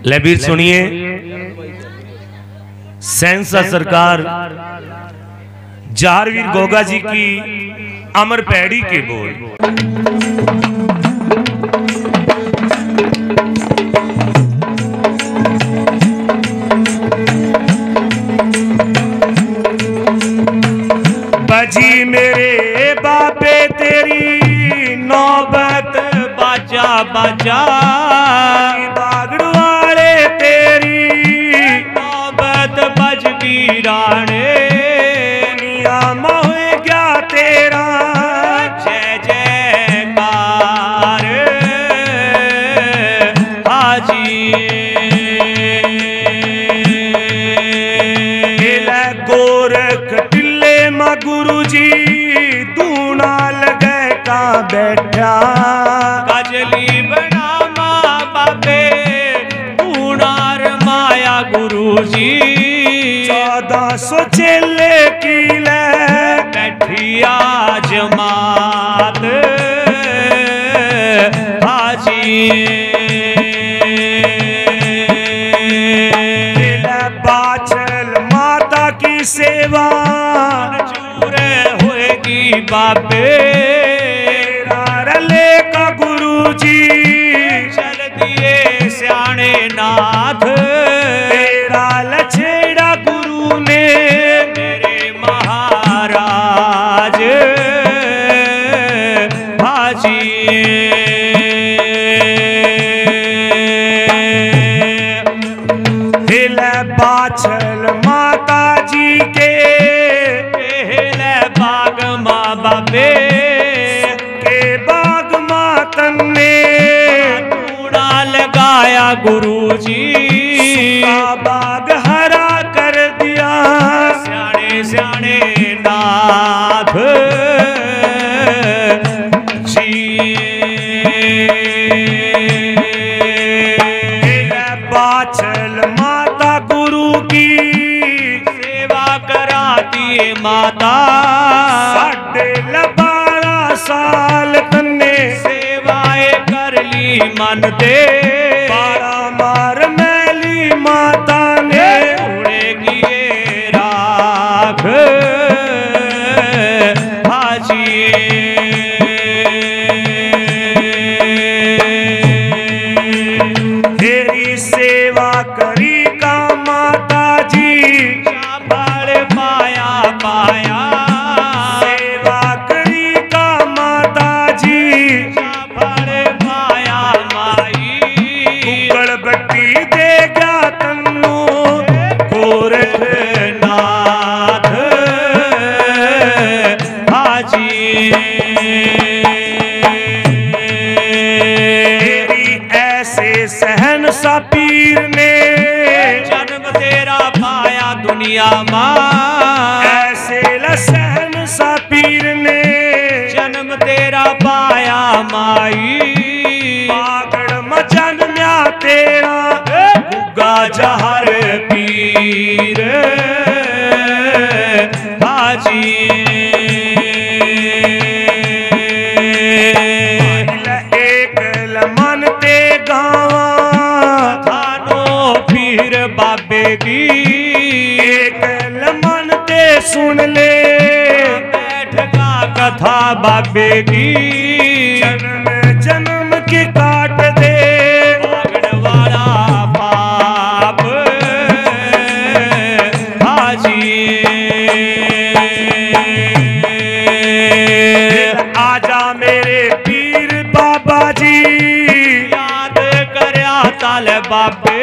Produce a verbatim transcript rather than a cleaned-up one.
ले वीर सुनिए सेंसा सरकार जारवीर गोगा जी की अमर पैड़ी के बोल। बजी मेरे बाबे तेरी नौबत बाजा बाजा बागड़ वाले तेरी नौबत बज वीराने नियम हो गया तेरा जय जयकार हाजी गोरख टिल्ले मां गुरु जी दूना लगे का बैठा कजली बना मां बाबे दूनार माया गुरु जी चौदह सौ चेले की ले बैठिया जमात हाजी बाछल माता की सेवा चूरे होएगी बाबे रले का गुरु जी चल दिए सियाने नाथ तेरा लछेड़ा गुरु ने मेरे महाराज हाजी बाछल माता जी के पहले बाग माँ बाबे के बाग मातन ने टूड़ा लगाया गुरु जी का बाग हरा कर दिया सियाने सियाने नाथ जी बाछल माता गुरु की सेवा कराती माता साढ़े बारह साल तन्ने सेवाएं कर ली मन दे बारह मार मैली माता ने उड़ेगी राख हाजी तेरी सेवा करी का माता जी शाबाश पाया पाया सेवा करी का माता जी शाबाश पाया माई कुकड़ बट्टी दे गया तन्नू गोरखनाथ हाजी सहन सा पीर ने जन्म तेरा पाया दुनिया मां ऐसे लसहन सा पीर ने जन्म तेरा पाया माई पागड़ मचन म्या तेरा गुगा जहर पीर हाजी एक लमन ते गावा थानो पीर बाबे की एक लमन ते सुन ले बैठ का कथा बाबे की जन्म जन्म की काट दे बागड़ वाला पाप हाजी आजा मेरे पीर बाबा जी याद करया ताल बाबे